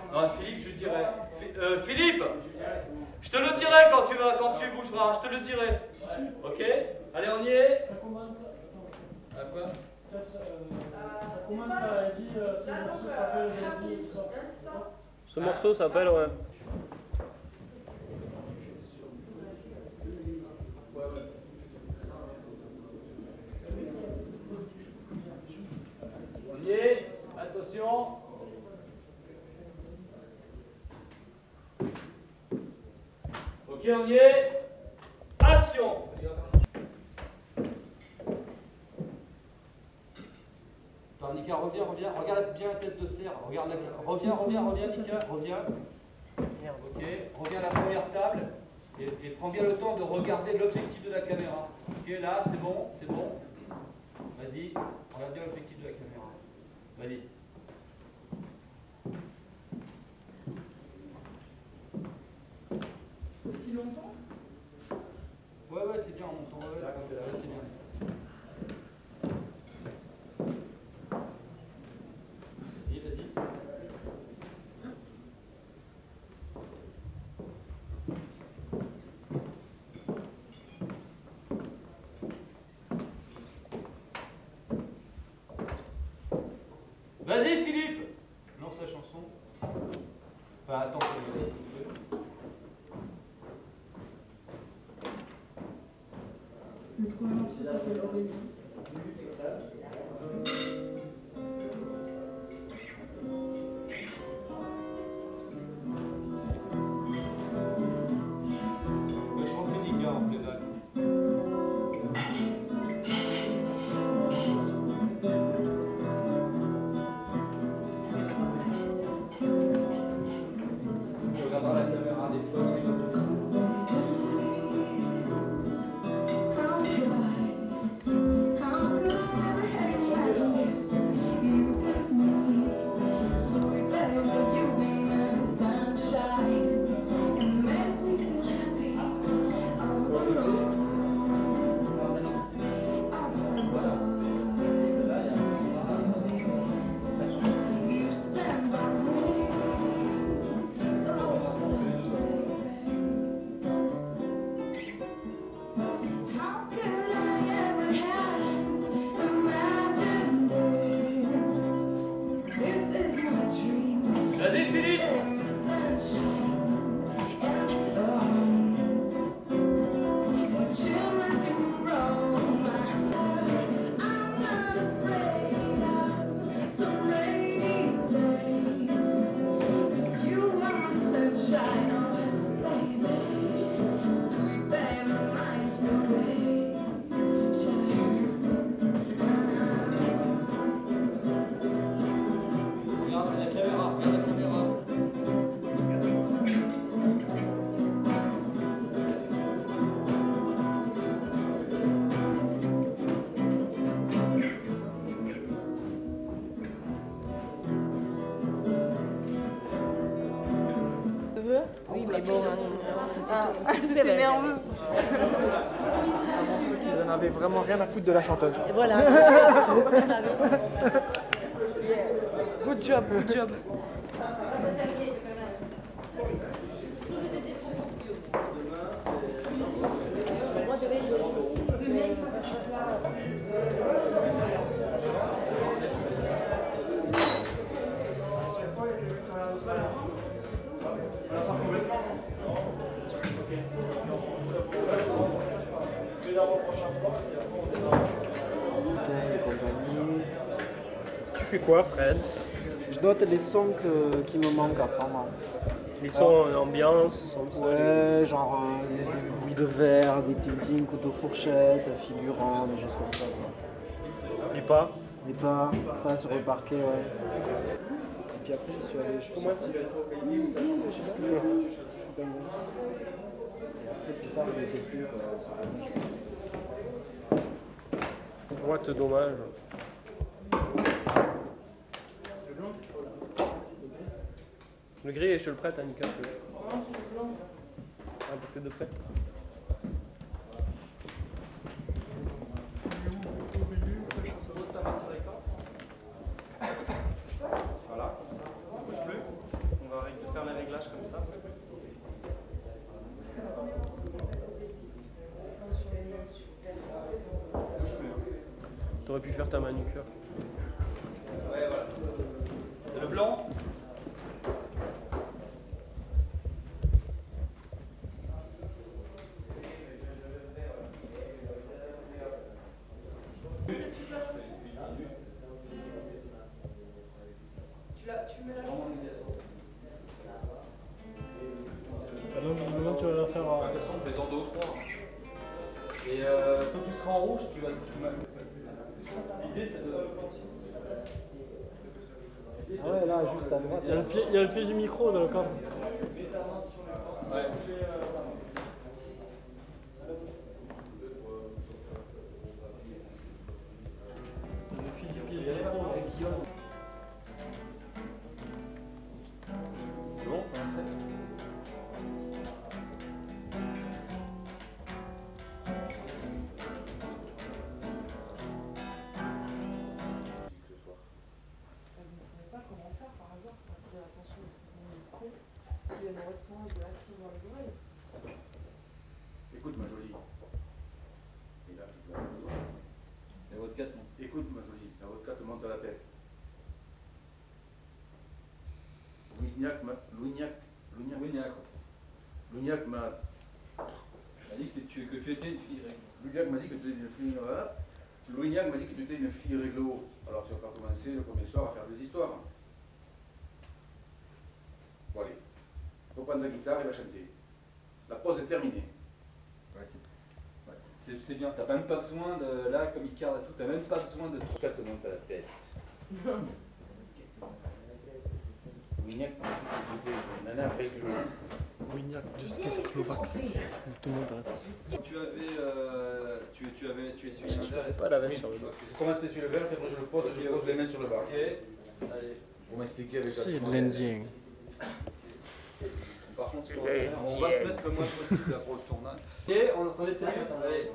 Ah, Philippe, je dirai. Philippe, je te le dirai quand tu bougeras, je te le dirai. Ok? Allez, on y est? Ça commence. À quoi? Ça commence à dire ce morceau s'appelle Baby et tout ça. Ce morceau s'appelle, ouais. On y est? Attention. Ok, on y est. Action. Attends, Nika, reviens, regarde bien la tête de cerf. Regarde reviens, Nika, reviens. Ok, reviens à la première table et prends bien le temps de regarder l'objectif de la caméra. Ok, là, c'est bon, c'est bon. Vas-y, regarde bien l'objectif de la caméra. Vas-y. Aussi longtemps? Ouais, c'est bien en montant. Ouais, c'est bien. Vas-y. Vas-y, Philippe. Lance la chanson. Enfin, attends. Le premier morceau s'appelle Aurélie. Vas-y, Philippe. Oui, mais bon, c'était nerveux. Ça montre qu'ils en avaient vraiment rien à foutre de la chanteuse. Et voilà, c'est ça. Good job, good job. Tu fais quoi, Fred? Je note les sons qui me manquent à prendre. Les sons ambiance, sons Ouais, genre des bruits de verre, des ting-ting, couteau fourchette, figurants, des choses comme ça. Quoi. et pas. Et pas sur le parquet, ouais. Et puis après, je suis allé, je suis sorti. Je sais pas. Et après, plus tard, il était plus, ça What dommage. Le gris, je te le prête, Annika. Non, c'est blanc. Ah, parce que c'est de près. Pose ta main sur l'écran. Voilà, comme ça. On ne bouge plus. On va T'aurais pu faire ta manucure. Ouais, voilà, c'est ça. C'est le blanc. Tu mets la Ah donc, visiblement, tu vas la faire. De toute façon, fais-en 2 ou 3. Et quand tu seras en rouge, tu vas. L'idée, c'est de. Ah ouais, là, juste à droite. Il y a le pied du micro dans le cadre. Ouais. Le fil du pied du micro avec Guillaume. C'est bon? Je ne savais pas comment faire par hasard pour attirer l'attention de ce con qui vient au restaurant et de assis dans les oreilles. Écoute ma jolie. Et là, tu dois avoir besoin. La vodka, non? Écoute ma jolie, la vodka te monte à la tête. Lougnac m'a dit que tu étais une fille règle. Lougnac m'a dit que tu étais une fille voilà. Lougnac m'a dit que tu étais une fille réglo. Alors tu vas pas commencer le premier soir à faire des histoires. Bon allez, faut prendre la guitare et va chanter. La pause est terminée. Ouais, c'est bien, t'as même pas besoin de. Là, comme il carre et tout, t'as même pas besoin de. Pourquoi te monte à la tête? Lougnac m'a dit que tu étais une nana réglo. Wignac, qu'est-ce que Clovax? Tout le monde arrête. Tu essuies un verre. Pas la veste sur le dos. Je commence à essuyer le verre, puis après je le pose, je pose les mains sur le bar. Ok, allez. Pour m'expliquer avec C'est de l'Indien. Par contre, on va se mettre le moins possible là, pour le tournage. Et on s'en laisse sérieux, allez.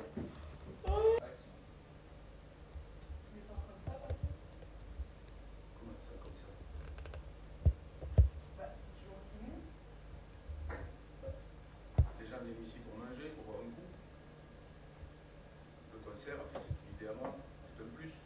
Comment ça, comme ça? Les gens viennent ici pour manger, pour boire un coup. Le concert, en fait, c'est une idée à moi, c'est un plus.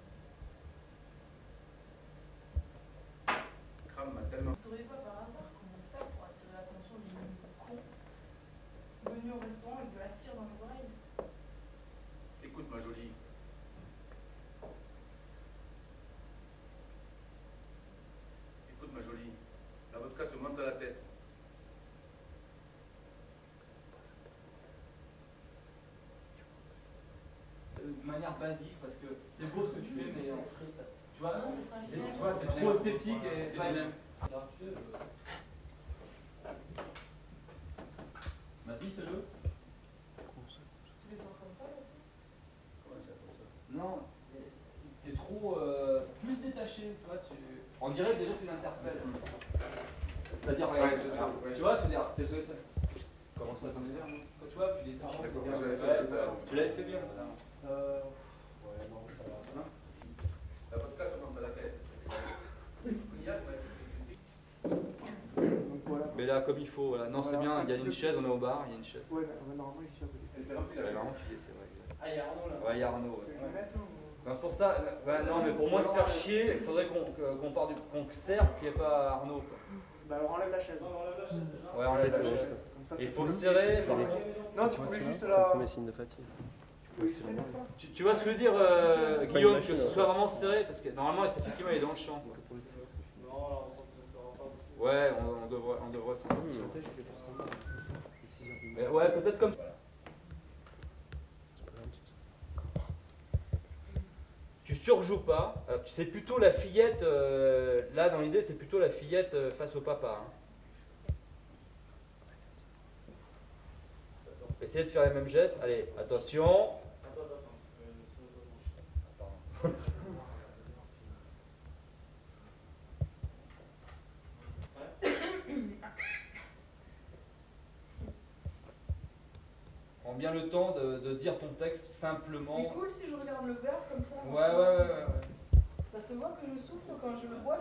Crame m'a tellement. Vous ne sauriez pas par hasard comment faire pour attirer l'attention du con venu au restaurant et de la cire dans les oreilles? Écoute ma jolie. Écoute ma jolie. La vodka te monte à la tête. De manière basique, parce que c'est beau ce que tu fais, mais en frite. Tu vois, Non, c'est ça, tu vois, c'est trop esthétique et même. Vas-y, fais-le. Tu les sens comme ça aussi? Comment ça, comme ça? Non, t'es trop plus détaché, tu vois, on dirait que déjà tu l'interpelles. C'est-à-dire, tu vois, c'est comment ça fonctionne? Tu vois, tu détaches. Tu l'avais fait bien. Ouais, non, ça va. La vodka te monte à la tête. Donc voilà. Mais là, comme il faut, voilà. Non, c'est bien, il y a une chaise, on est au bar, il y a une chaise. Ouais, mais normalement, il Elle fait remplir la Ouais, chaise. marrant, tu dis, c'est vrai. Ah, il y a Arnaud là. Ouais, il y a Arnaud. Ouais. Maintenant. Ben, c'est pour ça, non, mais pour moi, se faire chier, il faudrait qu'on serre, qu'il n'y ait pas Arnaud. Quoi. Bah alors enlève la chaise. Ouais, on lève la chaise. Comme ça, Il c'est faut le cool. serrer, par contre. Non, tu pouvais juste Ton la. premier signe de fatigue. Tu pouvais juste la faire. Tu vois ce que je veux dire, pas une Guillaume, machine, que ce ouais. soit vraiment serré, parce que normalement, effectivement, il est dans le champ. Quoi. Ouais, on devrait s'en sortir. Mais ouais, peut-être comme ça. Tu surjoues pas. C'est plutôt la fillette, là dans l'idée, c'est plutôt la fillette face au papa. Hein. Essayez de faire les mêmes gestes. Allez, attention. Prends bien le temps de dire ton texte simplement. C'est cool si je regarde le verre comme ça. Ouais. Ça se voit que je souffle quand je le bois.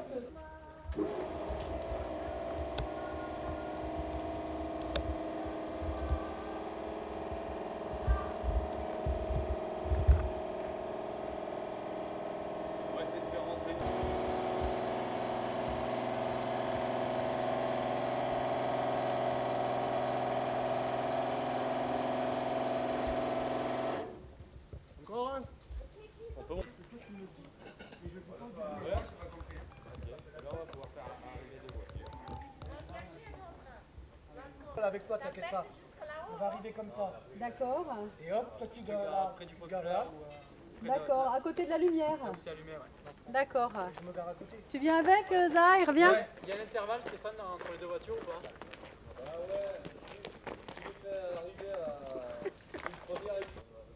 avec toi, t'inquiète pas. On va arriver comme ça. D'accord. Et hop, toi tu te gares là. D'accord, à côté de la lumière. C'est allumé, ouais. D'accord. Je me gare à côté. Tu viens avec, Zah, il revient? Ouais, il y a un intervalle, Stéphane, entre les deux voitures ou pas? Ah ouais, si tu veux arriver à une première et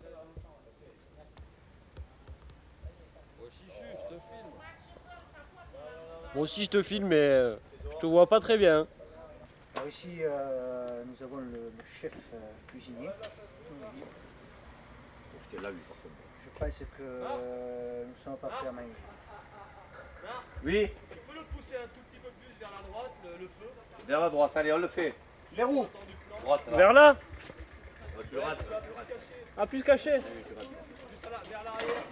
Moi aussi, je te filme. Moi aussi, je te filme, mais je te vois pas très bien. Alors ici, nous avons le chef cuisinier. C'était là, lui, par contre. Je pense que nous sommes pas prêts à manger. Oui, tu peux le pousser un tout petit peu plus vers la droite, le feu. vers la droite, allez, on le fait. Vers où? Droite, là. Vers là? Tu le rates. Ah, plus caché. Juste là, vers l'arrière.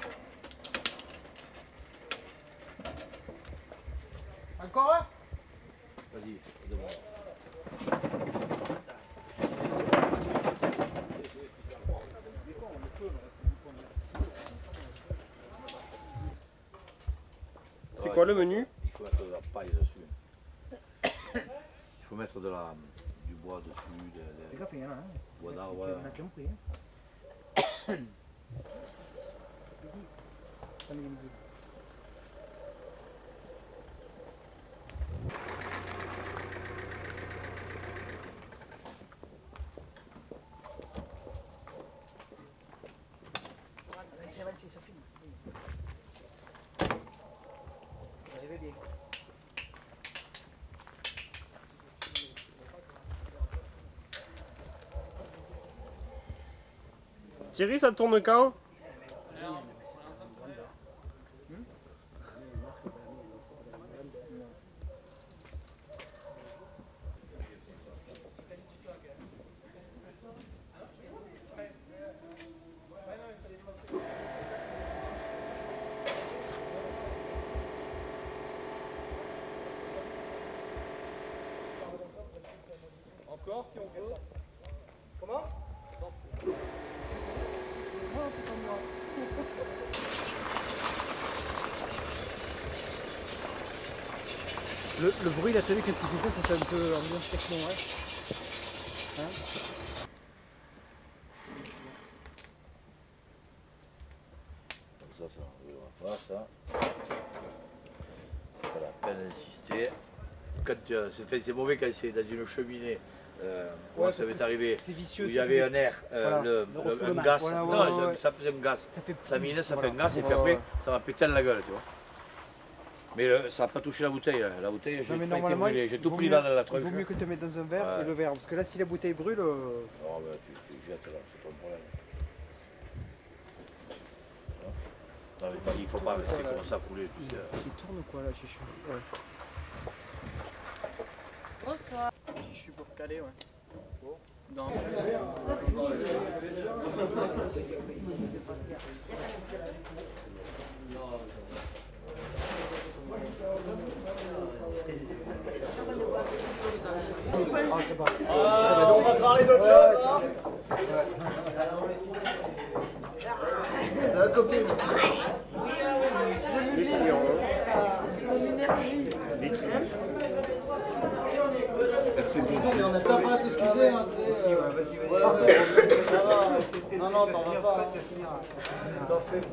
Encore un? Vas-y, demande. C'est quoi le menu? Il faut mettre de la paille dessus. Il faut mettre du bois dessus, Les gars, il y en a un. bois d'arbre. Il y en a qui ont pris. Hein. Vas-y, ça filme. Arrivez bien. Thierry, ça tourne quand? Encore si on peut. Comment? Le bruit, la télé, quand tu fais ça, ça fait un peu ambiance techno, ouais. Hein? Comme ça, oui, on va faire ça. Pas la peine d'insister. C'est mauvais quand c'est dans une cheminée. Moi, ça m'est arrivé. C'est vicieux. Où il y avait un air, voilà, un gaz. Voilà, non, ouais. ça faisait un gaz. Ça minait, ça voilà. fait un gaz, et puis après, ça m'a pété dans la gueule, tu vois. Mais ça n'a pas touché la bouteille. La bouteille, j'ai pas été brûlé. J'ai tout pris là dans la tronche. Il vaut mieux que tu te mettes dans un verre et le verre. Parce que là, si la bouteille brûle. Non, mais tu jettes là, c'est pas le problème. Non, mais il faut pas, c'est commencé à couler. Tu sais. Il tourne ou quoi là, Chichu? Ouais. Bonsoir. Chichu pour caler, ouais. Dans... On va parler d'autre chose, hein? La copine. On n'a pas à t'excuser, hein, tu sais. Si, ouais, vas-y, vas-y. Non, non, t'en vas pas. T'en fais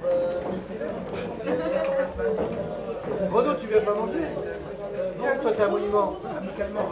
pas. Renaud, tu viens pas manger? Viens, toi, t'es un monument. Amicalement.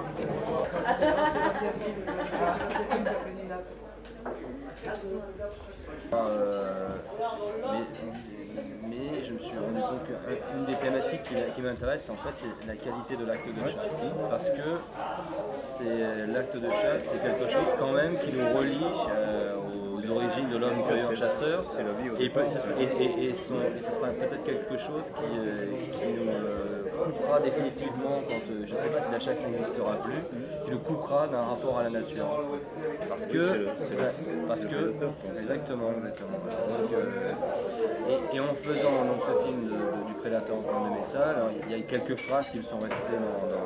Mais je me suis rendu compte qu'une des thématiques qui m'intéresse, en fait, c'est la qualité de l'acte de chasse. Parce que l'acte de chasse, c'est quelque chose quand même qui nous relie aux origines de l'homme cueilleur-chasseur. Et ce sera peut-être quelque chose qui nous coupera définitivement quand, je ne sais pas si la chasse n'existera plus, qui nous coupera d'un rapport à la nature. Parce que exactement. Donc, et en faisant donc, ce film du Prédateur en forme de métal, alors, il y a quelques phrases qui me sont restées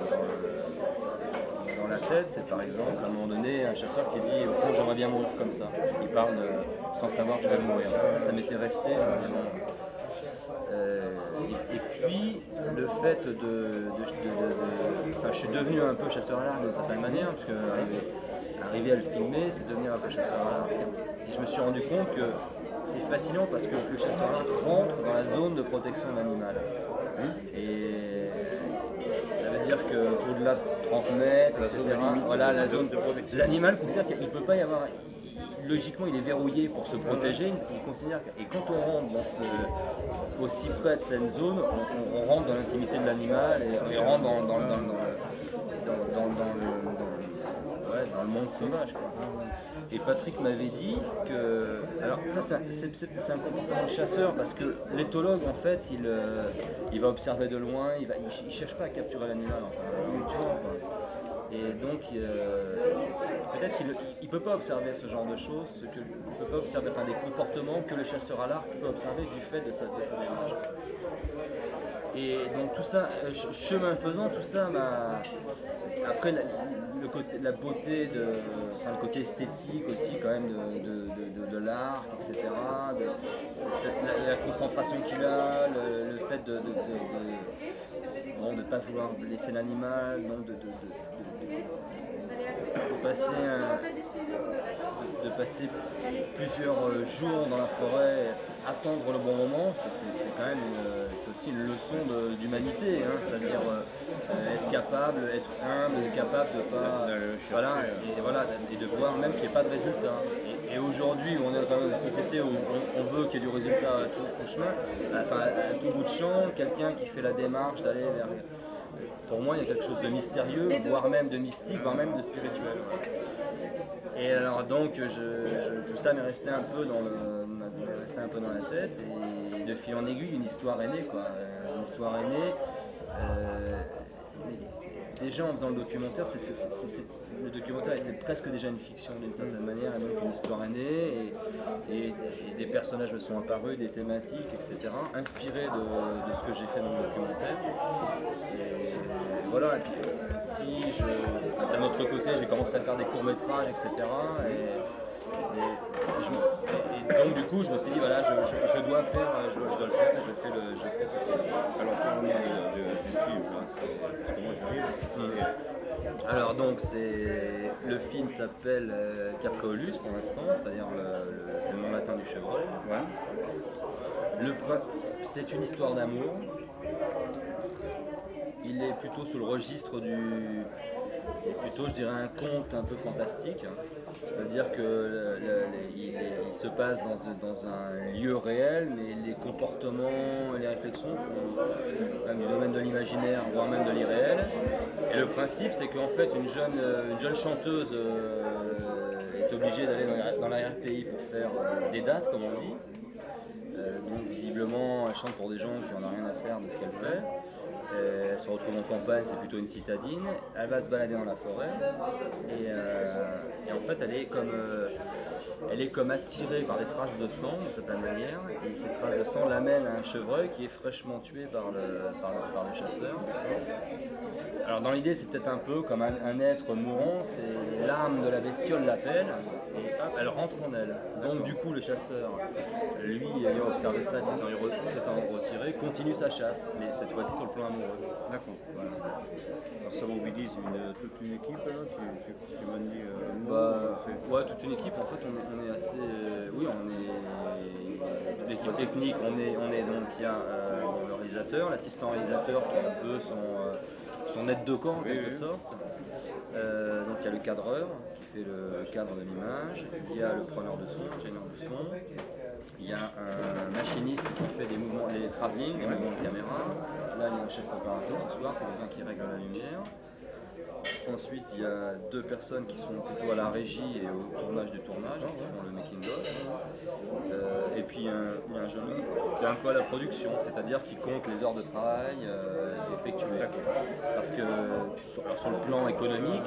dans la tête. C'est par exemple, à un moment donné, un chasseur qui dit « Au fond, j'aimerais bien mourir comme ça ». Il parle sans savoir que je vais mourir. Ça m'était resté. Et puis, le fait enfin, je suis devenu un peu chasseur à l'arc d'une certaine manière, parce que arriver à le filmer, c'est devenir un peu chasseur à l'arc. Et je me suis rendu compte que c'est fascinant parce que le chasseur à l'arc rentre dans la zone de protection de l'animal. Et ça veut dire qu'au-delà de 30 mètres, etc., voilà, la zone de protection. L'animal considère qu'il ne peut pas y avoir. Logiquement, il est verrouillé pour se protéger. Il considère et quand on rentre aussi près de cette zone, on rentre dans l'intimité de l'animal et on rentre dans le monde sauvage, quoi. Et Patrick m'avait dit que, alors ça c'est un comportement de chasseur parce que l'éthologue en fait il va observer de loin, il cherche pas à capturer l'animal, enfin, mutuellement, quoi. Et donc peut-être qu'il ne peut pas observer ce genre de choses, il ne peut pas observer des comportements que le chasseur à l'arc peut observer du fait de sa démarche. Et donc tout ça, chemin faisant, tout ça m'a... Après la beauté, le côté esthétique aussi quand même de l'arc, etc. La concentration qu'il a, le fait de ne pas vouloir laisser l'animal, de passer plusieurs jours dans la forêt, attendre le bon moment, c'est quand même c'est aussi une leçon d'humanité, hein, c'est-à-dire être capable, être humble, être capable de pas, et de voir même qu'il n'y ait pas de résultat. Et aujourd'hui, on est dans une société où on veut qu'il y ait du résultat à tout chemin, à tout bout de champ, quelqu'un qui fait la démarche d'aller vers... Pour moi, il y a quelque chose de mystérieux, voire même de mystique, voire même de spirituel. Et alors donc, tout ça m'est resté un peu dans la tête, et de fil en aiguille, une histoire est née, quoi. Une histoire est née. Déjà en faisant le documentaire, le documentaire était presque déjà une fiction d'une certaine manière, et donc une histoire est née, et des personnages me sont apparus, des thématiques, etc., inspirés de ce que j'ai fait dans le documentaire. Et voilà, et puis d'un autre côté, j'ai commencé à faire des courts-métrages, etc., et donc du coup, je me suis dit, voilà, je dois le faire, et je fais ce film. Alors, parle-moi du film, là, parce que moi j'arrive. Alors donc le film s'appelle Capreolus pour l'instant, c'est-à-dire c'est le nom latin du chevreuil. Ouais. C'est une histoire d'amour. Il est plutôt sous le registre c'est plutôt, je dirais, un conte un peu fantastique. C'est-à-dire qu'il se passe dans un lieu réel, mais les comportements et les réflexions sont même du domaine de l'imaginaire, voire même de l'irréel. Et le principe, c'est qu'en fait, une jeune chanteuse est obligée d'aller dans l'arrière-pays pour faire des dates, comme on dit. Donc visiblement, elle chante pour des gens qui n'en ont rien à faire de ce qu'elle fait. Elle se retrouve en campagne, c'est plutôt une citadine. Elle va se balader dans la forêt et en fait elle est comme attirée par des traces de sang de certaine manière, et ces traces de sang l'amènent à un chevreuil qui est fraîchement tué par le chasseur. Alors dans l'idée, c'est peut-être un peu comme un être mourant, c'est l'âme de la bestiole l'appelle et hop, elle rentre en elle. Donc du coup le chasseur, lui ayant observé ça, s'étant retiré, continue sa chasse, mais cette fois-ci sur le plan amoureux. D'accord. Voilà. Alors ça mobilise toute une équipe là, qui manie ouais, toute une équipe. En fait, on est assez, oui, on est l'équipe technique. On est donc il y a le réalisateur, l'assistant réalisateur qui est un peu son aide de camp en quelque sorte. Donc il y a le cadreur qui fait le cadre de l'image, il y a le preneur de son, l'ingénieur de son, il y a un machiniste qui fait des mouvements, les travelling, les mouvements de caméra. Là il y a un chef opérateur ce soir, c'est quelqu'un qui règle la lumière. Ensuite, il y a deux personnes qui sont plutôt à la régie et au tournage du tournage, qui font le making-of. Et puis il y a un jeune homme qui est un peu à la production, c'est-à-dire qui compte les heures de travail effectuées. Parce que sur le plan économique,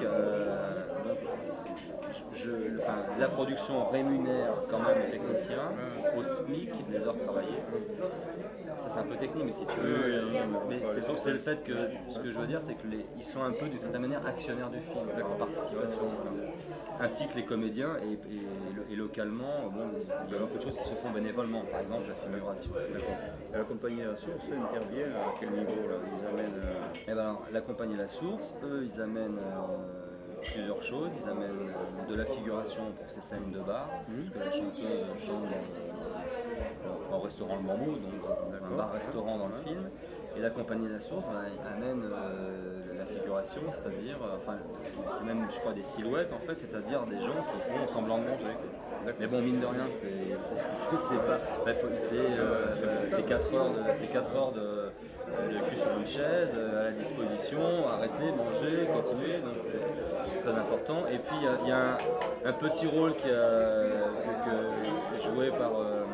la production rémunère quand même les techniciens au SMIC des heures travaillées. Ça c'est un peu technique, mais si tu veux, mais c'est le fait que, ce que je veux dire, c'est qu'ils sont un peu d'une certaine manière actionnaires du film, en participation, ainsi que les comédiens, et localement, bon, il y a beaucoup de choses qui se font bénévolement, par exemple la figuration. Et la compagnie La Source intervient à quel niveau là? Ils amènent Eh ben, alors, la compagnie La Source, eux, ils amènent plusieurs choses. Ils amènent de la figuration pour ces scènes de bar, puisque la chanteuse chante au restaurant Le Bambou, donc un bar-restaurant dans le film. Et la compagnie de la sauce amène la figuration, c'est-à-dire, enfin, c'est même, je crois, des silhouettes en fait, c'est-à-dire des gens qui font semblant de manger. Mais bon, mine de rien, c'est pas, c'est 4 heures de cul sur une chaise, à la disposition, arrêter, manger, continuer, donc c'est très important. Et puis il y a un petit rôle qui est joué par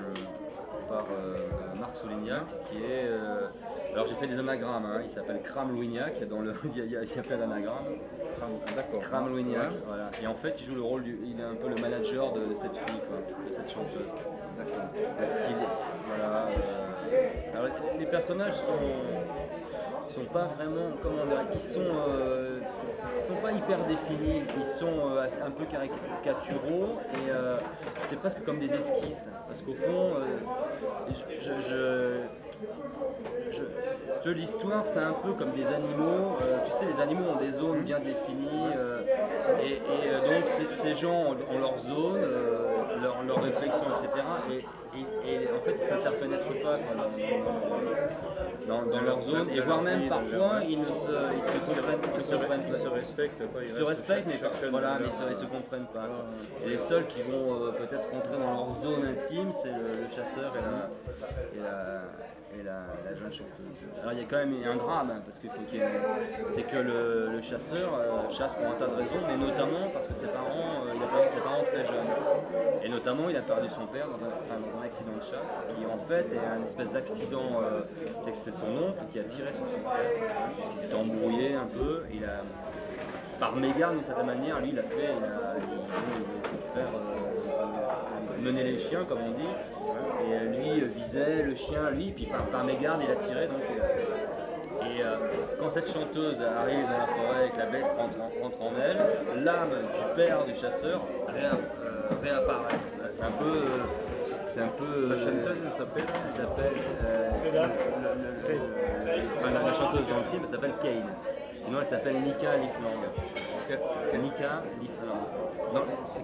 Marc Soulignac, qui est... alors j'ai fait des anagrammes, hein, il s'appelle Cram Louignac, il s'appelle l'anagramme. Cram Louignac, voilà. Et en fait il joue le rôle, il est un peu le manager de cette fille, quoi, de cette chanteuse. Parce qu'il, voilà, alors les personnages sont pas vraiment, comment dire, ils sont pas hyper définis, ils sont un peu caricaturaux et c'est presque comme des esquisses, parce qu'au fond, l'histoire c'est un peu comme des animaux, tu sais, les animaux ont des zones bien définies donc ces gens ont leur zone, leur réflexion, etc. Et en fait ils ne s'interpénètrent pas dans leur zone, et voire même parfois ils se comprennent pas. Ils se respectent pas, ils se respectent, mais voilà, mais ils se comprennent pas. Et les seuls qui vont peut-être rentrer dans leur zone intime, c'est le chasseur et la jeune chanteuse. Alors il y a quand même un drame, hein, parce que c'est que le chasseur chasse pour un tas de raisons, mais notamment parce que ses parents, il a perdu ses parents très jeunes. Et notamment il a perdu son père dans un accident de chasse, qui en fait est un espèce d'accident, c'est son oncle qui a tiré sur son frère, parce qu'il s'était embrouillé un peu. Par mégarde d'une certaine manière, lui il a son frère mener les chiens comme on dit. Et lui visait le chien, lui, puis par mégarde il a tiré. Donc, quand cette chanteuse arrive dans la forêt et que la bête rentre en elle, l'âme du père du chasseur réapparaît. C'est un peu. La chanteuse, elle s'appelle la chanteuse dans le film, elle s'appelle Kane. Sinon, elle s'appelle Nika Liflang. Nika Liflang. Non,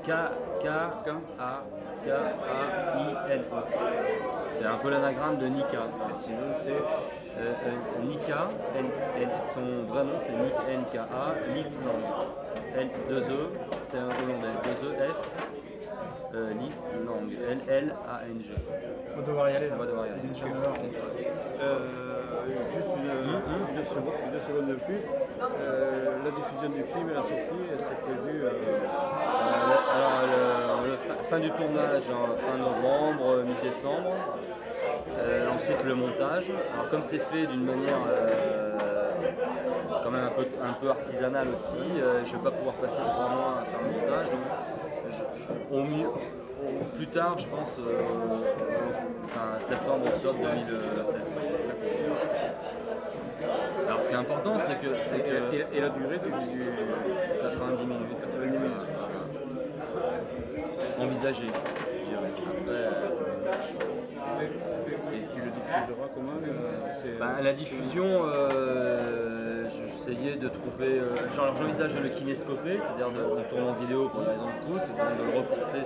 K-A-K-A-I-N-E. C'est un peu l'anagramme de Nika. Et sinon, c'est Nika, son vrai nom c'est Nick N-K-A, Liflang. L-2-E, c'est un hollandais. 2-E-F. Liflang, L-L-A-N-G. On va devoir y aller. Juste une seconde de plus. La diffusion du film et la sortie, c'est prévu. Fin du tournage, fin novembre, mi-décembre. Ensuite le montage. Alors comme c'est fait d'une manière quand même un peu artisanale aussi, je ne vais pas pouvoir passer 3 mois à faire le montage. Donc, plus tard, je pense, septembre-octobre 2007. Alors ce qui est important, c'est que... Et la durée du 90 minutes. 90 minutes. Envisagé, je dirais. Et tu le diffuseras comment la diffusion, j'essayais de trouver... j'envisage de le kinescoper, c'est-à-dire de tourner en vidéo pour des raisons de coût, de le reporter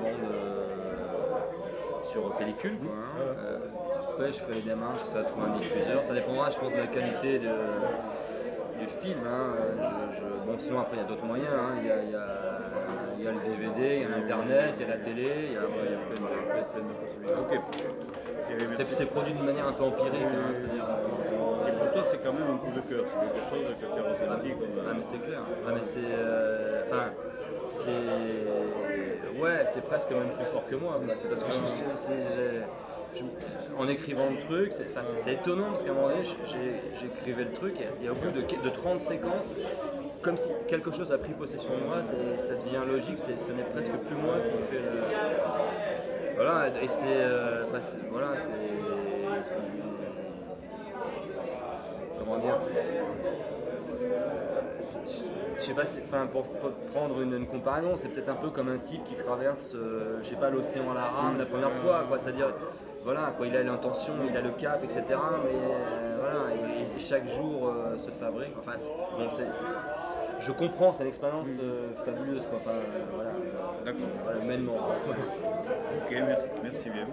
sur pellicule. Quoi, hein. Après, je ferai les démarches, ça va trouver un diffuseur. Ça dépendra, je pense, de la qualité du film. Hein. Bon, sinon, après, il y a d'autres moyens. Hein. Il y a le DVD, il y a l'Internet, il y a la télé, il y a plein de possibilités. C'est produit d'une manière un peu empirique. Hein, et pour toi, c'est quand même un coup de cœur. C'est quelque chose que tu as ressenti. Ah, mais c'est clair. Ah, mais c'est presque même plus fort que moi. C'est parce que en écrivant le truc, c'est étonnant parce qu'à un moment donné, j'écrivais le truc et au bout de 30 séquences, comme si quelque chose a pris possession de moi, ça devient logique, ce n'est presque plus moi qui fais le... Voilà, et comment dire, je sais pas, pour prendre une comparaison, c'est peut-être un peu comme un type qui traverse, je sais pas, l'océan à la rame la première fois, quoi. C'est-à-dire, voilà, quoi, il a l'intention, il a le cap, etc. Mais voilà, et chaque jour se fabrique. Enfin, je comprends, c'est une expérience fabuleuse, quoi. Enfin, voilà. D'accord. Voilà, humainement. Ok, merci bien.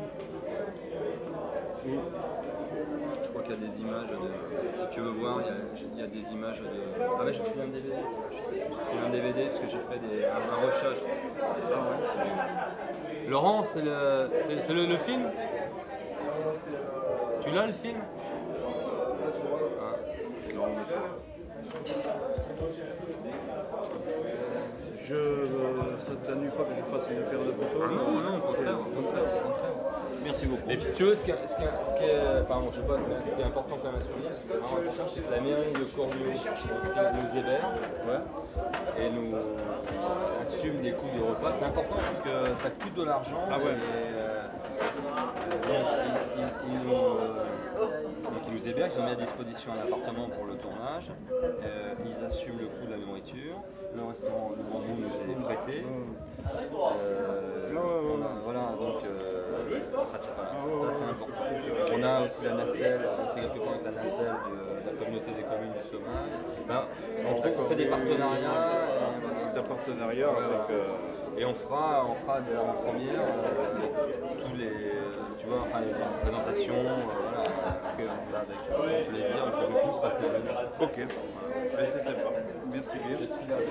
Je crois qu'il y a des images si tu veux voir, il y a des images de. Ah ouais, j'ai pris un DVD. J'ai pris un DVD parce que j'ai fait un rushage. Laurent, c'est le film? Tu l'as le film? Ça ne t'ennuie pas que je fasse une paire de photos? Ah non, non, au contraire. Merci beaucoup. Et puis si tu veux, ce qui est enfin, bon, je sais pas, ce qui est important quand même à souligner, ce qui est vraiment important, c'est que la mairie de Cornio nous héberge et nous assume des coûts de repas. C'est important parce que ça coûte de l'argent. Ah ouais. Donc ils nous hébergent, ils ont mis à disposition un appartement pour le tournage, ils assument le coût de la nourriture, le restaurant, le bambou nous est prêté. Voilà, donc ça c'est important. On a aussi la nacelle, on fait quelque temps avec la nacelle de la communauté des communes du Saumage. Ben, on fait des partenariats. C'est un partenariat avec... Et on fera des avant-premières, tous les, tu vois, enfin les présentations, voilà, que ça avec plaisir, une fois que le film sera terminé. Ok, ben, c'est sympa, merci bien.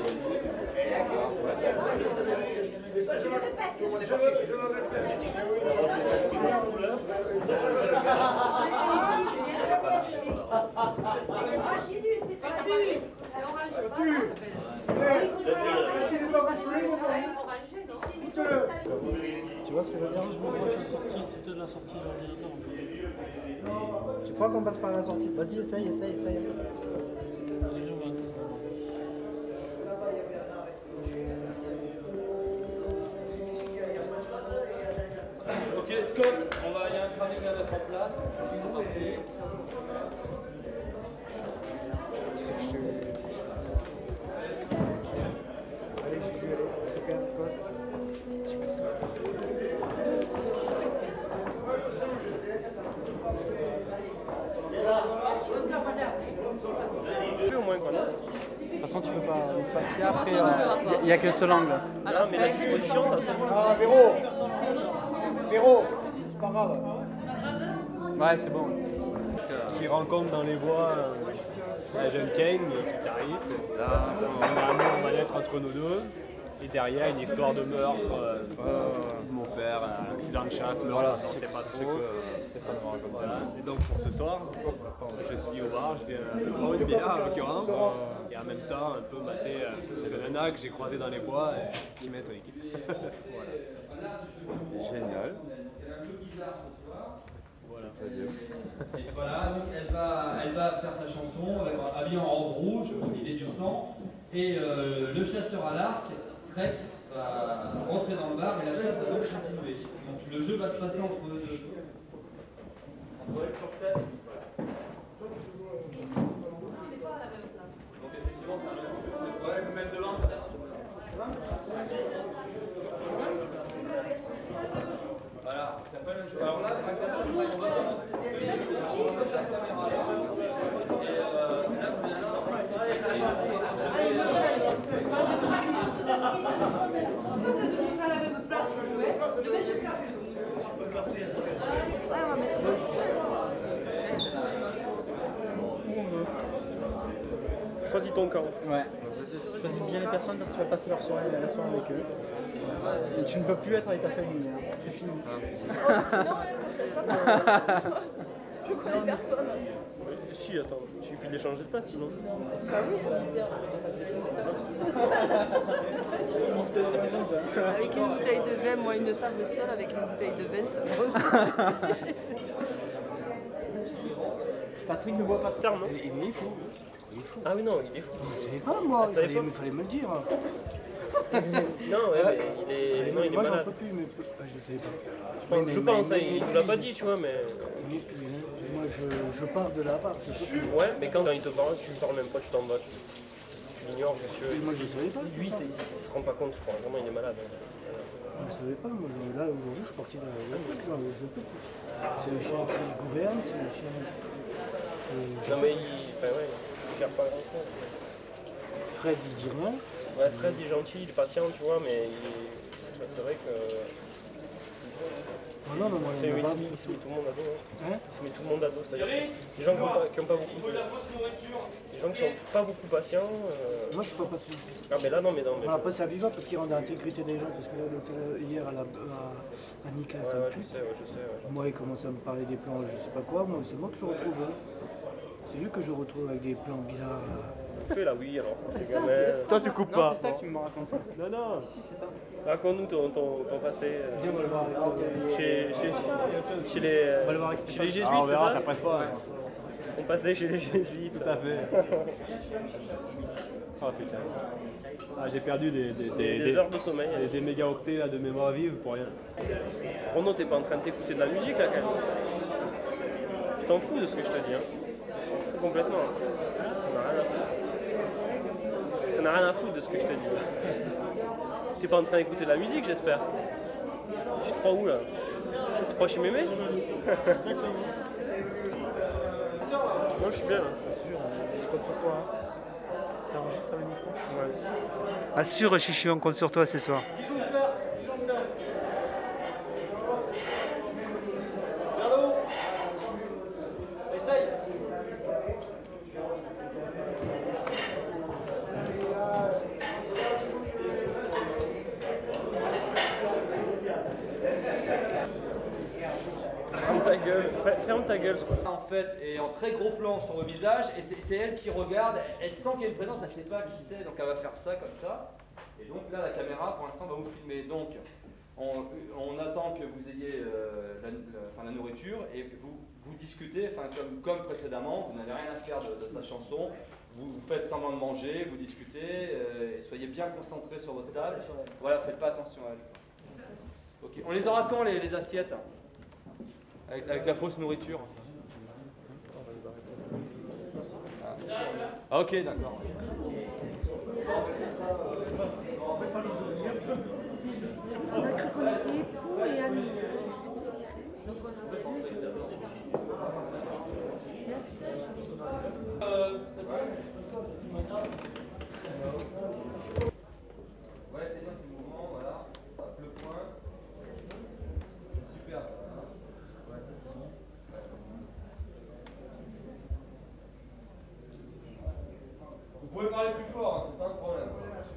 Tu vois ce que je veux dire? C'était de la sortie de l'ordinateur en fait. Tu crois qu'on passe par la sortie? Vas-y, essaye. Ok, Scott, il y a un travail à mettre en place. C'est parti. Allez, super, Scott. Super, Scott. Au moins qu'on a. De toute façon, tu peux pas. Après, il n'y a que seul angle. Non, mais la disposition, ça se voit. Ah, Véro, c'est pas grave. Ouais, c'est bon. Qui rencontre dans les bois un jeune Kane, le guitariste. On a un amour mal-être entre nous deux. Et derrière, une histoire de meurtre. Mon père, un accident de chasse, voilà, on ne sait pas trop. Voilà. Et donc pour ce soir, je suis au bar, je viens prendre une bière en l'occurrence. Et en même temps, un peu mater cette nana que j'ai croisée dans les bois et qui m'est l'équipe. Voilà. Génial. Voilà. Et voilà, donc elle va faire sa chanson, habillée en robe rouge, l'idée du sang. Et le chasseur à l'arc, Trek, va rentrer dans le bar et la chasse va donc continuer. Donc le jeu va se passer entre eux deux. On va être sur scène. Donc effectivement, c'est ouais, vous mettre devant peut-être. Voilà, ça fait la même chose. Alors là, on va commencer. La caméra là. Et là, vous allez à la même place que je vais. Demain, je claque. Choisis ton camp. Ouais. Choisis bien les personnes parce que tu vas passer la soirée avec eux. Et tu ne peux plus être avec ta famille. Hein. C'est fini. Sinon, je laisse pas passer. Je connais personne. Si, attends, il suffit d'échanger de place sinon. Bah oui, avec une bouteille de vin, moi une table seule avec une bouteille de vin, ça me Patrick ne boit pas Tard, non? Il est fou. Ah oui, non, il est fou. Je savais pas moi, il fallait me le dire. Non, ouais, mais il est moi j'en malade. peux plus, mais je savais pas. Je pense, il nous l'a pas dit, tu vois, mais... Moi je pars de là-bas. Ouais, mais quand il te parle, tu ne parles même pas, tu t'en bats. Tu l'ignores, monsieur. Moi je savais pas. Lui, il se rend pas compte, je crois. Vraiment, il est malade. Je savais pas, moi là aujourd'hui je suis parti de là. Je peux plus. C'est le chien qui gouverne, c'est le chien. Non mais il gère pas grand chose. Fred il dit rien. Ouais, Fred il est gentil, il est patient, tu vois, mais c'est vrai que. Ah non, mais moi, c'est mis tout le monde à dos. Hein? C'est mis tout le monde à dos. C'est-à-dire les gens qui n'ont pas beaucoup. Les gens qui sont pas beaucoup patients. Moi je suis pas patient. Ah mais là non mais non. Mais après ça vivant parce qu'il rend l'intégrité des gens, parce que hier à Nika, ça me tue. Je sais. Moi il commence à me parler des plans, je sais pas quoi, moi c'est moi que je retrouve. Hein. C'est lui que je retrouve avec des plans bizarres. Fais là oui alors. Toi tu coupes pas. C'est ça que tu me racontes. Non. Si, c'est ça. Raconte-nous ton passé. Viens, on va le voir. Chez les jésuites. On verra, ça presse pas. On passait chez les jésuites. Tout à fait. Oh putain. Ah, j'ai perdu des heures de sommeil. Des mégaoctets là, de mémoire vive pour rien. Renaud, t'es pas en train de t'écouter de la musique là quand même. Tu t'en fous de ce que je te dis. Hein. Complètement. T'en as rien à foutre de ce que je te dis. T'es pas en train d'écouter de la musique, j'espère. Tu te crois où là? Tu te crois chez Mémé? Exactement. Moi je suis bien là. Assure, on compte sur toi. Hein. Ça enregistre le micro? Ouais. Assure Chichu, on compte sur toi ce soir. Essaye. Ferme ta gueule, quoi. En fait, est en très gros plan sur le visage, et c'est elle qui regarde, elle sent qu'il y a une présence, elle ne sait pas qui c'est, donc elle va faire ça comme ça. Et donc là, la caméra, pour l'instant, va vous filmer. Donc, on attend que vous ayez la nourriture, et que vous discutez, comme précédemment, vous n'avez rien à faire de sa chanson, vous faites semblant de manger, vous discutez, et soyez bien concentrés sur votre table. Voilà, faites pas attention à elle. Ok. On les aura quand, les assiettes? Avec la fausse nourriture. Ah, ok, d'accord. On a cru qu'on était époux et amis. Donc Ouais, c'est bien ces mouvements, voilà. Hop, le point. C'est super ça. Ouais, ça c'est bon. Ouais, c'est bon. Vous pouvez parler plus fort, hein, c'est pas un problème.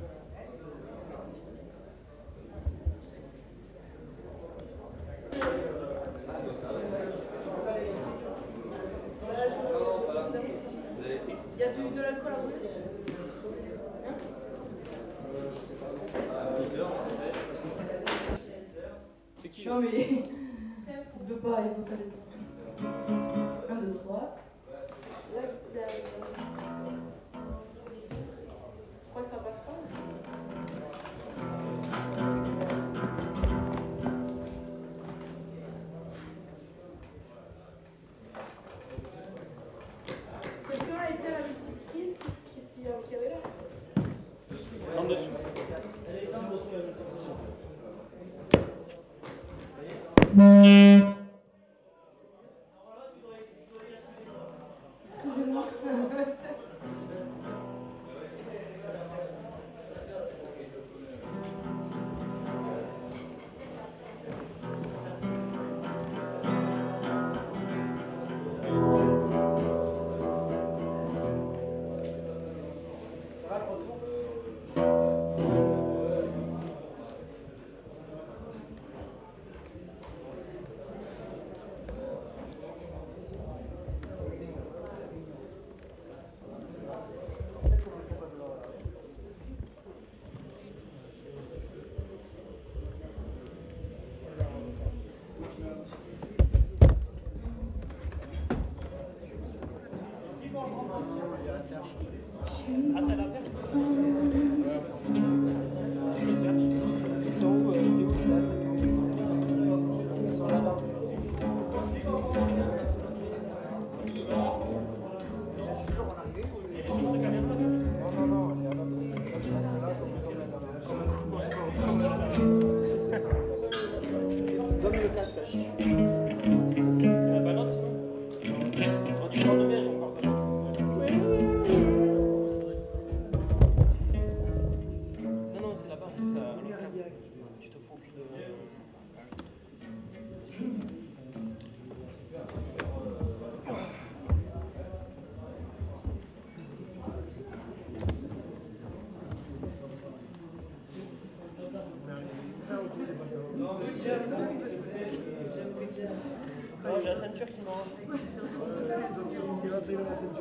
Il y a de l'alcool à rouler. C'est qui? Non mais il veut pas les temps. 1, 2, 3. Pourquoi ça passe pas aussi? Quelqu'un a été à la petite prise qui avait là? En dessous. Excusez-moi. Ils sont où, Léo, Steph? Ils sont là-bas. Non, non, il y a un autre. Quand tu restes là, donne le casque à Chichu.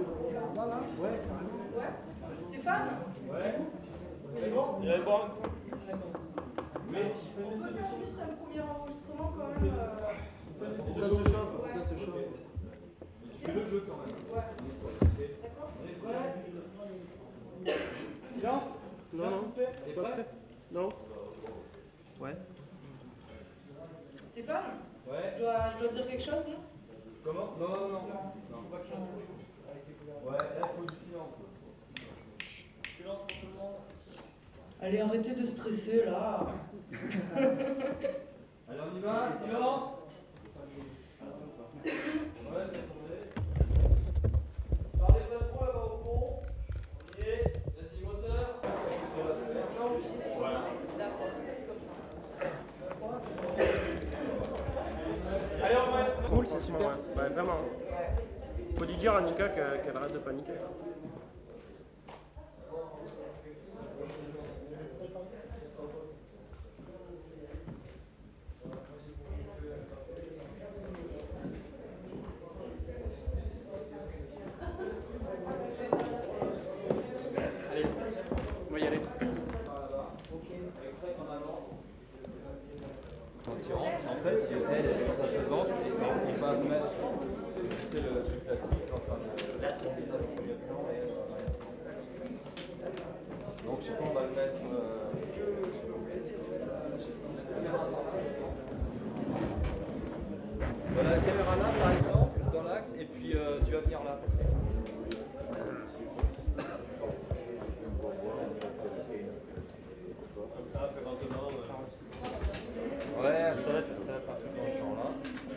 Ouais. Stéphane? Ouais. C'est bon? Il est bon un coup. Mais on peut faire juste un premier enregistrement quand même. c'est chaud. C'est chaud. Tu fais le jeu quand même. Ouais. D'accord. On est prêt? Silence? Non. T'es prêt? Non. Ouais. Stéphane? Ouais. Je dois dire quelque chose, non? Comment? Non. Pas que ouais, là il faut du silence. Silence pour tout le monde. Allez, arrêtez de stresser là. Allez, on y va, silence. Ouais, bien tourné. Parlez pas trop là-bas au fond. On y est. Vas-y, moteur. Voilà. Allez, on va. Cool, c'est super. Ouais, vraiment. Faut lui dire à Nika qu'elle arrête de paniquer. Allez, on va y aller. Quand il rentre, en fait, elle est sur sa présence et il va mettre, c'est le truc classique, enfin, donc je sais pas, on va le mettre. Voilà la caméra là par exemple, dans l'axe, et puis tu vas venir là. Comme ça, après maintenant. Ouais, ça va être un truc dans le champ là.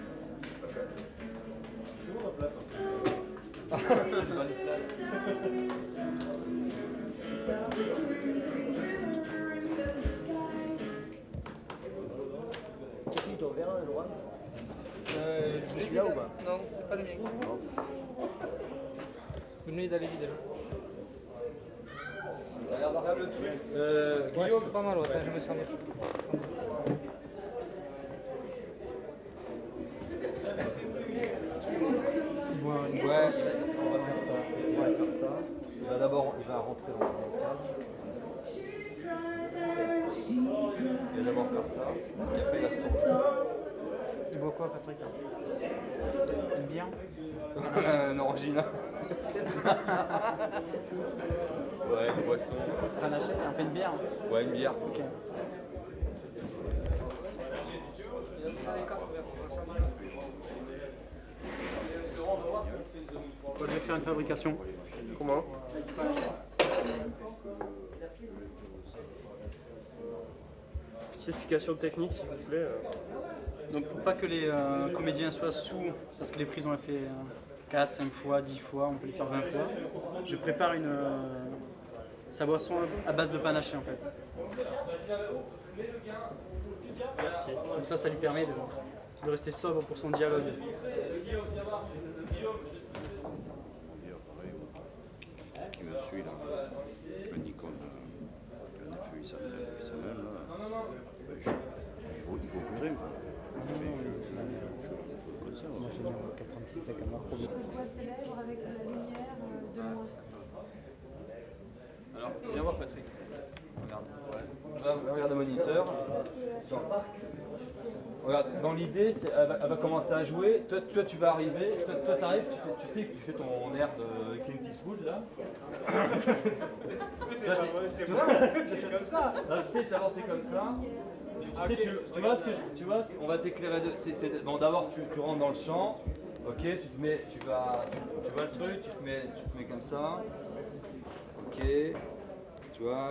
C'est bon la place. C'est une bonne place. Qu'est-ce que tu verras, Laurent? C'est celui-là ou pas? Non, c'est pas le mien. Vous venez d'aller déjà. Regarde le truc. Guillaume, pas mal, ouais, je me sens bien. Ouais, on va faire ça. On va faire ça. Il va rentrer dans le cadre. Il va d'abord faire ça. Et après il va se tourner. Il boit quoi, Patrick? Une bière? Une orangina. Ouais, une boisson. Panaché, on fait une bière? Ouais, une bière. Ok. Je vais faire une fabrication. Comment? Petite explication technique, s'il vous plaît. Donc pour pas que les comédiens soient sous, parce que les prises on les fait 4, 5 fois, 10 fois, on peut les faire 20 fois, je prépare sa boisson à base de panaché en fait. Comme ça lui permet de rester sobre pour son dialogue. Qui me suit là, le Nikon, le FEI ça même là, il faut ouvrir quoi. Mais je conserve. Moi j'ai mis 436 avec un marque. Une voix célèbre avec la lumière de loin. Alors, viens voir Patrick. Regarde. Regarde le moniteur. Regarde, dans l'idée, elle va commencer à jouer. Toi tu vas arriver. Toi t'arrives, tu sais que tu fais ton air de Clint Eastwood là. Tu vois, comme ça. Tu sais, d'abord t'es comme ça. Tu vois, on va t'éclairer. Bon, d'abord tu rentres dans le champ. Ok, tu vois le truc, tu te mets comme ça. Ok, tu vois.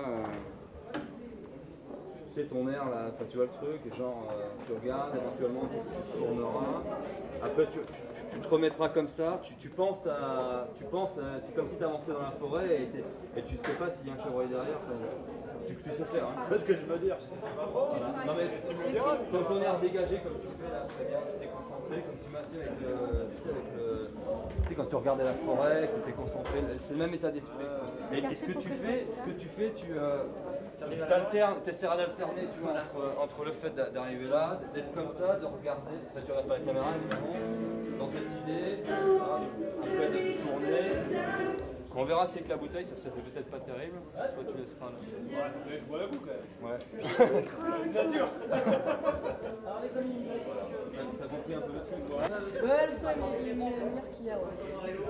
Tu sais ton air là, tu vois le truc, genre tu regardes, éventuellement tu tourneras. Après tu te remettras comme ça, tu penses, c'est comme si tu avançais dans la forêt et tu sais pas s'il y a un chevreuil derrière. Tu sais faire, hein. Tu vois ce que je veux dire? Voilà. Non mais quand ton air dégagé comme tu fais là, très bien, tu sais concentré, comme tu m'as dit tu sais quand tu regardais la forêt, que tu es concentré, c'est le même état d'esprit. Et ce que tu fais, tu essaieras d'alterner tu vois, entre le fait d'arriver là, d'être comme ça, de regarder, enfin tu regardes pas la caméra évidemment, dans cette idée, voilà, un peu de tourner. On verra c'est que la bouteille, ça fait peut-être pas terrible. Soit tu laisses pas là. Ouais, mais je bois la boue quand même. Ouais. Nature. Alors les amis, t'as compris un peu le truc, quoi. Ouais, le son est meilleur qu'il y a. Ouais.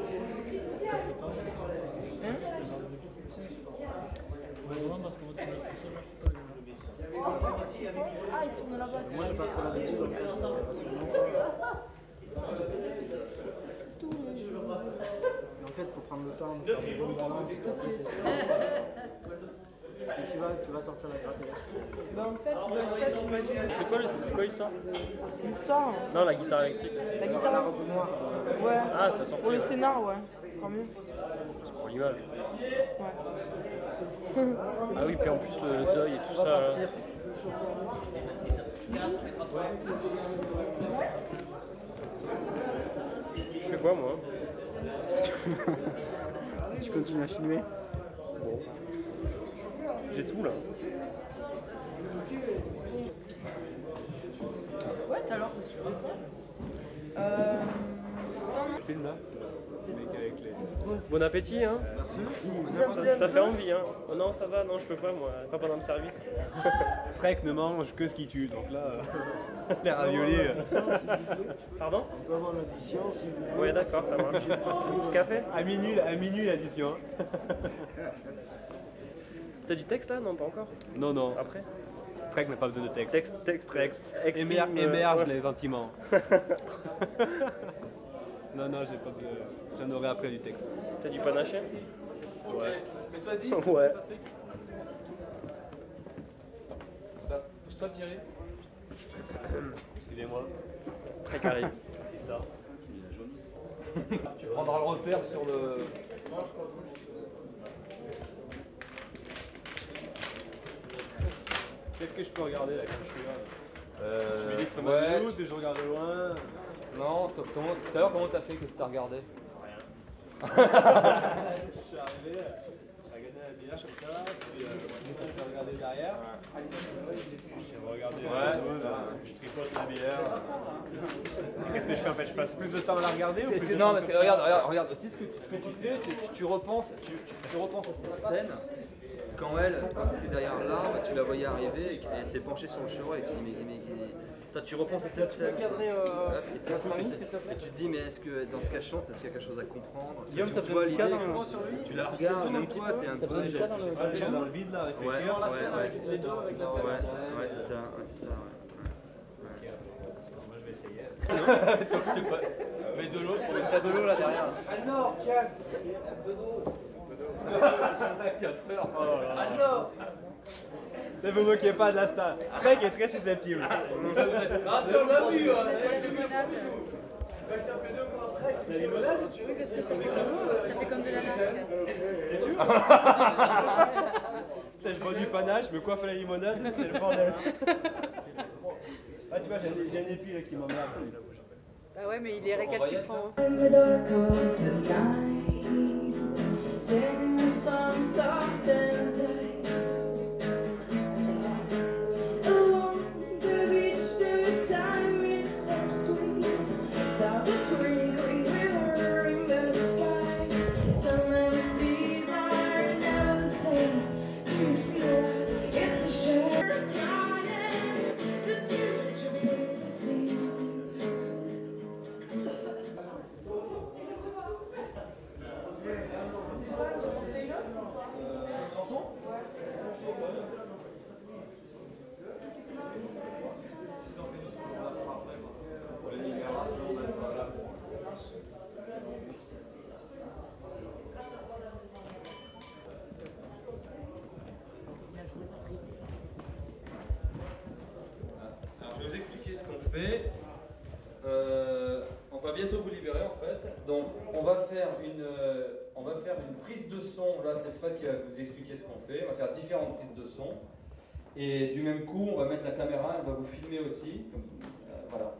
Ah, il tourne là-bas. Moi j'ai passé l'habitude en fait. Mais en fait, il faut prendre le temps de faire une bonne balance. Et tu vas sortir la gratte. Bah en fait, C'est quoi l'histoire? l'histoire, Non, la guitare électrique. la guitare noire. ouais. Ah, ça sort. Pour le scénar, ouais, ce sera mieux. C'est pour l'image. Ouais. Ah oui, puis en plus le deuil et tout ça. Je fais quoi moi? Tu continues à filmer? Bon. J'ai tout là. Ouais, tout à l'heure, c'est sûr. Je filme là. Le mec avec les... Bon appétit hein. Ça Ça fait envie hein. Oh non ça va, non je peux pas moi, pas pendant le service. Trek ne mange que ce qui tue, donc là les raviolis. Pardon? On peut avoir l'addition si vous voulez. Ouais d'accord, ça marche. Café? À minuit l'addition. T'as du texte là? Non pas encore? Non non. Après? Trek n'a pas besoin de texte. Texte. Émerge les sentiments. Non, j'ai pas de... J'en aurai après du texte. T'as du panaché? Ouais. Mais vas-y, ouais. Bah, pousse-toi Thierry. Excusez-moi. Très carré. C'est ça. Tu prendras le repère sur le... Qu'est-ce que je peux regarder là quand je suis là? Je me dis que ça ouais, m'a doute et je regarde de loin. Non, tout à l'heure comment t'as fait que t'as regardé? Rien. Je suis arrivé, j'ai regardé la bière comme ça, puis j'ai regardé derrière. J'ai regardé je tripote la bière. Qu'est-ce que je fais en fait? Je passe plus de temps à la regarder ou plus de Non, temps mais regarde, aussi ce que tu fais, tu repenses à cette scène. Quand tu étais derrière l'arbre, tu la voyais arriver et elle s'est penchée sur le chevreuil et tu dis mais toi tu repenses à cette scène. Et tu te dis mais est-ce que dans ce qu'elle chante, est-ce qu'il y a quelque chose à comprendre? Guillaume, t'as tu vois besoin l'idée, de sur lui? tu la regardes, même toi t'es un peu dans le vide là, réfléchir. Ouais, c'est ça. Moi je vais essayer. Donc c'est pas... Mais de l'eau, tu mets de l'eau là derrière. Alors, tiens, un peu d'eau. Alors Ne vous moquez pas de la star. Trek est très susceptible. Ah, ça on l'a vu hein. La limonade? Oui, parce que ça fait comme de la laque. Je bois du panache, je me coiffe à la limonade, c'est le bordel. Ah tu vois, j'ai un épi là qui m'emmerde. Bah ouais, mais il est récalcitrant. Sing a song soft and tight along the beach, the time is so sweet. Stars are twinkling, glittering the skies. Some of the seas are never the same. Tears feel like it's a shame. The tears that you put the sea. Alors je vais vous expliquer ce qu'on fait. On va bientôt vous libérer en fait. Donc on va faire une prise de son. Là c'est Fred qui va vous expliquer ce qu'on fait. On va faire différentes prises de son. Et du même coup on va mettre la caméra, on va vous filmer aussi. Voilà.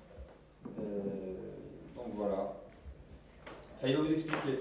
Donc voilà. Enfin, il va vous expliquer.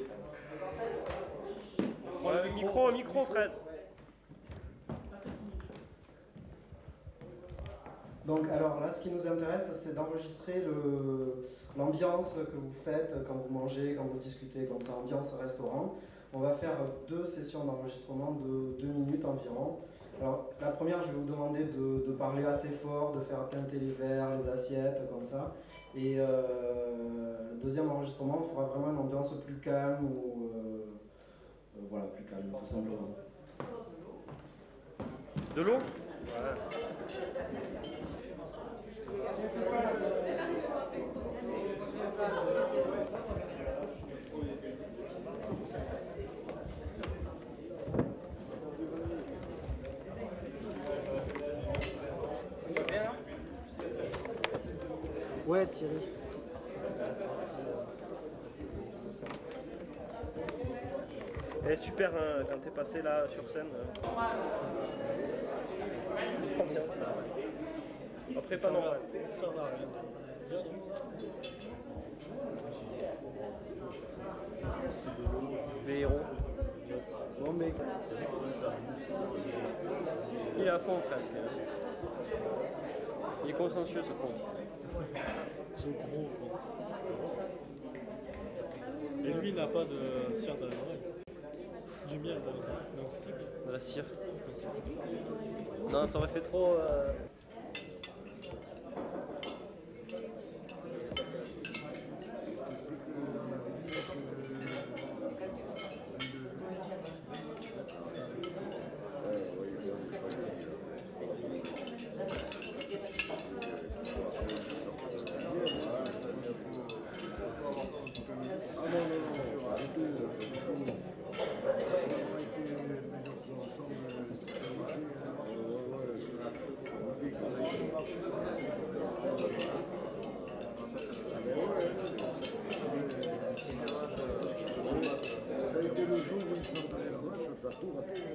Ouais, micro Fred. Donc alors là, ce qui nous intéresse, c'est d'enregistrer l'ambiance que vous faites quand vous mangez, quand vous discutez, comme ça, ambiance restaurant. On va faire 2 sessions d'enregistrement de 2 minutes environ. Alors la première, je vais vous demander de parler assez fort, de faire teinter les verres, les assiettes, comme ça. Et le deuxième enregistrement, on fera vraiment une ambiance plus calme, ou voilà, plus calme, tout simplement. De l'eau? Ouais, Thierry. Et super hein, quand t'es passé là sur scène. Après pas normal. Ça va rien. Les héros. Bon mec. Il est à fond Franck. Il est consciencieux ce con. Ce gros con. Et lui n'a pas de cire dans les oreilles. Du miel dans les oreilles. Non, c'est ça. De la cire. Non, ça aurait fait trop. Ça a été le jour où ils sont allés là-bas, ça a tout raté.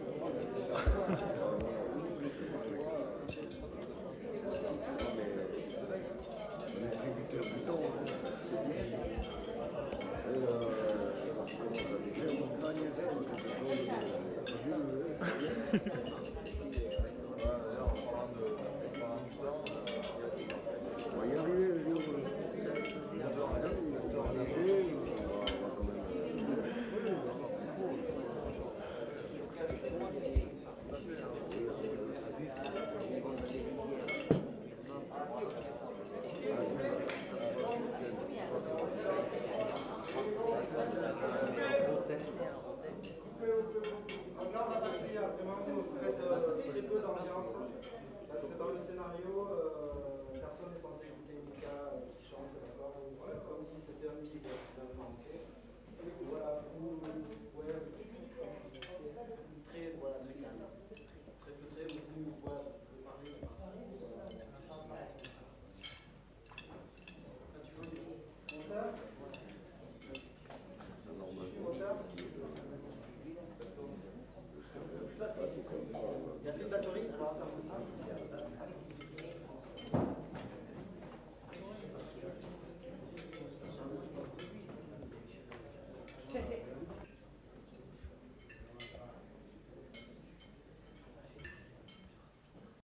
On est très vite plus tôt. Et quand tu commences à décrire la montagne, c'est quelque chose de... On va y arriver le jour. Donc là, on va passer vraiment, vous faites très peu d'ambiance, parce que dans le scénario, personne n'est censé écouter Mika qui chante, d'accord, comme si c'était un petit peu finalement, ok. Voilà, vous, ouais, très, voilà, très calme, très feutré, vous, voilà, vous pouvez parler. Tu veux des monteurs? Il y a plus de batterie, alors